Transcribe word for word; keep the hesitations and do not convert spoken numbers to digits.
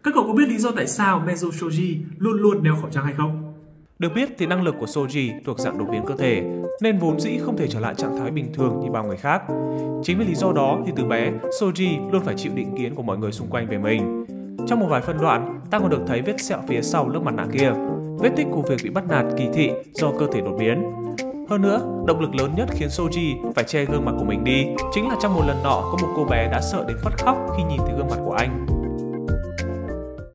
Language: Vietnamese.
Các cậu có biết lý do tại sao Mezo Shoji luôn luôn đeo khẩu trang hay không? Được biết thì năng lực của Shoji thuộc dạng đột biến cơ thể, nên vốn dĩ không thể trở lại trạng thái bình thường như bao người khác. Chính vì lý do đó thì từ bé, Shoji luôn phải chịu định kiến của mọi người xung quanh về mình. Trong một vài phân đoạn, ta còn được thấy vết sẹo phía sau lớp mặt nạ kia, vết tích của việc bị bắt nạt kỳ thị do cơ thể đột biến. Hơn nữa, động lực lớn nhất khiến Shoji phải che gương mặt của mình đi chính là trong một lần nọ có một cô bé đã sợ đến phát khóc khi nhìn thấy gương mặt của anh.